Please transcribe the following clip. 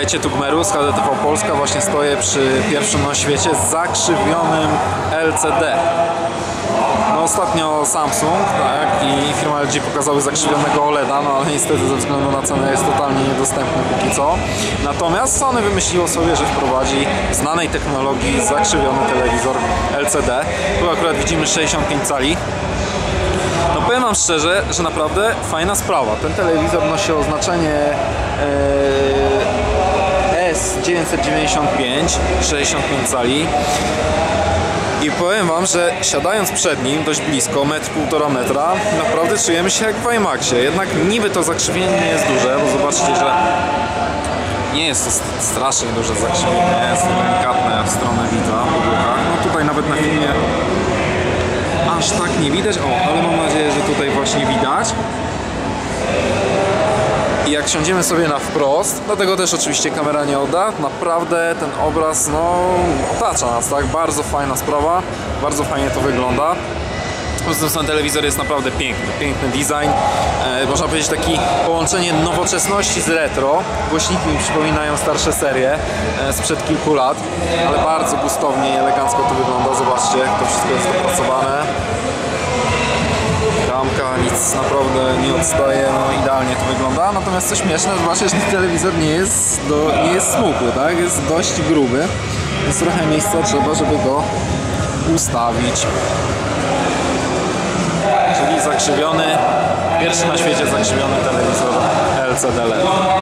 Witajcie, tu Gmerus, HDTV Polska. Właśnie stoję przy pierwszym na świecie zakrzywionym LCD. No ostatnio Samsung, tak, i firma LG pokazały zakrzywionego OLEDa, no ale niestety ze względu na cenę jest totalnie niedostępny póki co. Natomiast Sony wymyśliło sobie, że wprowadzi znanej technologii zakrzywiony telewizor LCD. Tu akurat widzimy 65 cali. No powiem wam szczerze, że naprawdę fajna sprawa. Ten telewizor nosi oznaczenie S995, 65 cali. I powiem wam, że siadając przed nim dość blisko, 1,5 metra, naprawdę czujemy się jak w IMAXie. Jednak niby to zakrzywienie nie jest duże, bo zobaczcie, że nie jest to strasznie duże zakrzywienie, jest delikatne w stronę widza po bokach. No tutaj nawet na filmie aż tak nie widać, ale mam nadzieję, że tutaj właśnie widać. I jak siądziemy sobie na wprost, dlatego też oczywiście kamera nie odda, naprawdę ten obraz no otacza nas, tak? Bardzo fajna sprawa, bardzo fajnie to wygląda. Poza tym ten telewizor jest naprawdę piękny, piękny design. Można powiedzieć takie połączenie nowoczesności z retro. Głośniki mi przypominają starsze serie sprzed kilku lat, ale bardzo gustownie i elegancko to wygląda. Zobaczcie, jak to wszystko jest dopracowane. Ramka, nic naprawdę nie odstaje, no idealnie to wygląda. Natomiast co śmieszne, zobaczcie, że ten telewizor nie jest smukły, tak? Jest dość gruby, więc trochę miejsca trzeba, żeby go ustawić. Czyli zakrzywiony, pierwszy na świecie zakrzywiony telewizor LCD LED.